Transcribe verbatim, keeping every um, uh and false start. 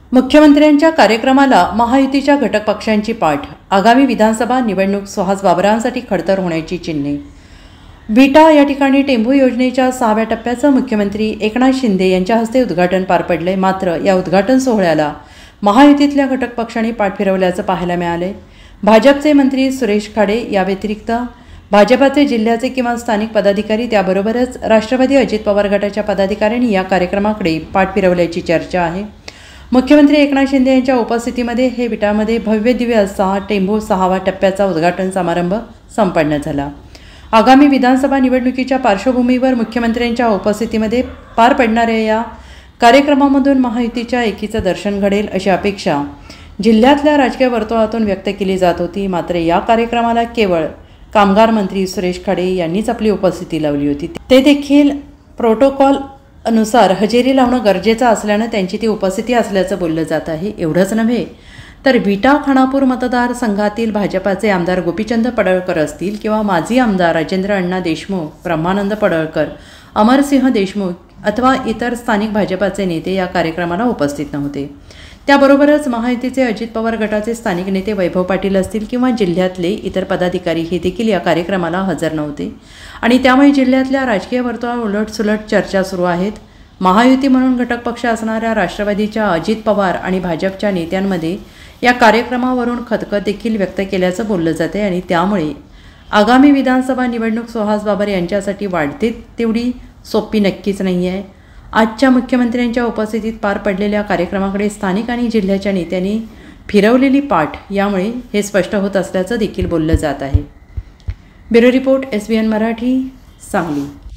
मुख्यमंत्र्यांच्या कार्यक्रमाला महायुतीच्या घटक पक्षांची पाठ. आगामी विधानसभा निवडणूक सुहास बाबरांसाठी खडतर होण्याची चिन्हे. विटा या ठिकाणी टेंभू योजनेच्या सहाव्या टप्प्याचं मुख्यमंत्री एकनाथ शिंदे यांच्या हस्ते उद्घाटन पार पडले. मात्र या उद्घाटन सोहळ्याला महायुतीतल्या घटक पक्षांनी पाठ फिरवल्याचं पाहायला मिळाले. भाजपचे मंत्री सुरेश खाडे या व्यतिरिक्त भाजपाचे जिल्ह्याचे किंवा स्थानिक पदाधिकारी त्याबरोबरच राष्ट्रवादी अजित पवार गटाच्या पदाधिकाऱ्यांनी या कार्यक्रमाकडे पाठ फिरवल्याची चर्चा आहे. मुख्यमंत्री एकनाथ शिंदे यांच्या उपस्थितीमध्ये हे विटामध्ये भव्य दिव्य असा टेंभू सहावा टप्प्याचा उद्घाटन समारंभ संपन्न झाला. आगामी विधानसभा निवडणुकीच्या पार्श्वभूमीवर मुख्यमंत्र्यांच्या उपस्थितीमध्ये पार पडणाऱ्या या कार्यक्रमामधून महायुतीच्या एकीचं दर्शन घडेल अशी अपेक्षा जिल्ह्यातल्या राजकीय वर्तुळातून व्यक्त केली जात होती. मात्र या कार्यक्रमाला केवळ कामगार मंत्री सुरेश खाडे यांनीच आपली उपस्थिती लावली होती. ते देखील प्रोटोकॉल अनुसार हजेरी लावणं गरजेचं असल्यानं त्यांची ती उपस्थिती असल्याचं बोललं जात आहे. एवढंच नव्हे तर विटा खानापूर मतदारसंघातील भाजपाचे आमदार गोपीचंद पडळकर असतील किंवा माजी आमदार राजेंद्र अण्णा देशमुख, ब्रह्मानंद पडळकर, अमरसिंह देशमुख अथवा इतर स्थानिक भाजपाचे नेते या कार्यक्रमाला उपस्थित नव्हते. त्याबरोबरच महायुतीचे अजित पवार गटाचे स्थानिक नेते वैभव पाटील असतील किंवा जिल्ह्यातले इतर पदाधिकारी हे देखील या कार्यक्रमाला हजर नव्हते आणि त्यामुळे जिल्ह्यातल्या राजकीय वर्तुळात उलटसुलट चर्चा सुरू आहेत. महायुती म्हणून घटक पक्ष असणाऱ्या राष्ट्रवादीच्या अजित पवार आणि भाजपच्या नेत्यांमध्ये या कार्यक्रमावरून खदखद देखील व्यक्त केल्याचं बोललं जाते आणि त्यामुळे आगामी विधानसभा निवडणूक सुहास बाबर यांच्यासाठी वाढते तेवढी सोपी नक्कीच नाही आहे. आजच्या मुख्यमंत्र्यांच्या उपस्थितीत पार पडलेल्या कार्यक्रमाकडे स्थानिक आणि जिल्ह्याच्या नेत्यांनी फिरवलेली पाठ यामुळे हे स्पष्ट होत असल्याचं देखील बोललं जात आहे. Bureau report, S B N Marathi, Sangli.